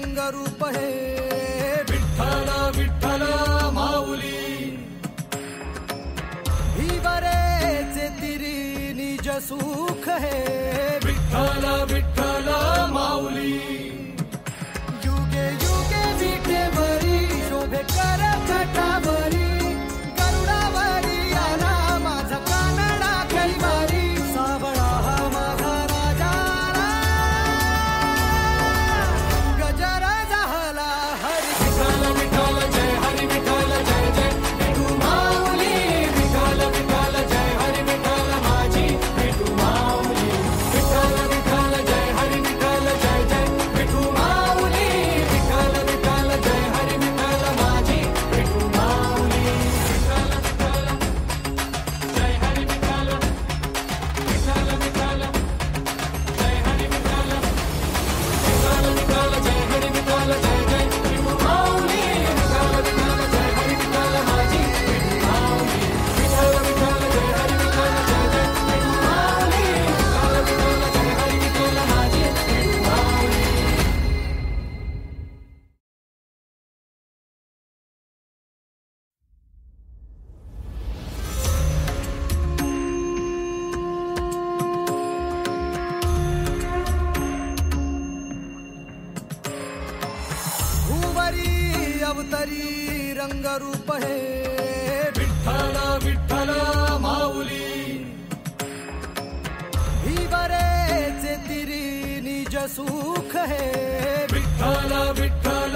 रंगरूप हे विठ्ठल विठ्ठल माऊली भीवरेचे तिरी निज सुख हे विठ्ठल विठ्ठल माऊली युगे युगे विठेवरी शोभे कर छटावरी गरुडावरी आला माझा कानडा कैवारी सावळा हा माझा राजा गजर झाला हरी विठ्ठल विठ्ठल जय हरी विठ्ठल जय जय विठू माऊली विठ्ठल विठ्ठल जय हरी विठ्ठल माझी विठू माऊली विठ्ठल विठ्ठल जय हरी विठ्ठल जय जय विठू माऊली विठ्ठल विठ्ठल जय हरी विठ्ठल माझी विठू माऊली विठ्ठल विठ्ठल जय हरी विठ्ठल विठ्ठल विठ्ठल जय हरी विठ्ठल विठ्ठल विठ्ठल जय हरी विठ्ठल जय जय विठू माऊली विठ्ठल विठ्ठल जय हरी विठ्ठल माझी विठू माऊली विठ्ठल विठ्ठल जय हरी विठ्ठल जय जय विठू माऊली विठ्ठल विठ्ठल जय हरी विठ्ठल माझी विठू माऊली भुवरी अवतरी रंगरूप हे विठ्ठल विठ्ठल माऊली भीवरेचे तिरी निज सुख हे विठ्ठल विठ्ठल